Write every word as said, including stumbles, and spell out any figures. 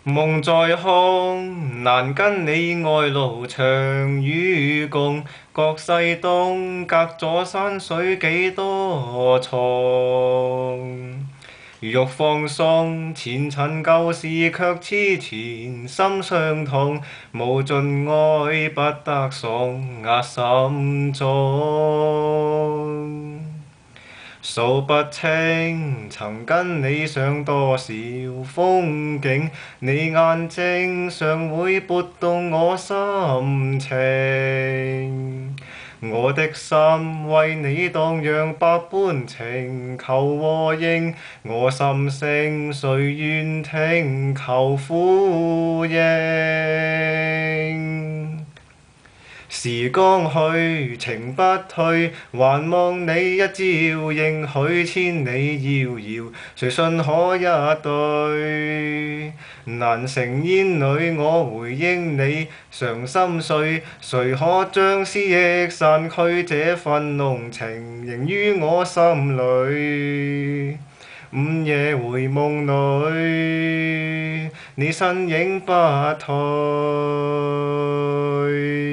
夢在空，難跟你愛路長與共。各西東，隔咗山水幾多重。欲放鬆，前塵舊事卻痴纏心相通。無盡愛不得送壓心中。數不清曾跟你上多少風景，你眼睛尚會撥動我心情。我的心為你蕩漾百般情，求和應。我心聲誰願聽，求呼應。時光去，情不退，還望你一朝應許，千里遙遙，誰信可一對？難成煙裏，我回應你，傷心碎，誰可將思憶散去？這份濃情仍於我心裏。午夜回夢裏，你身影不退。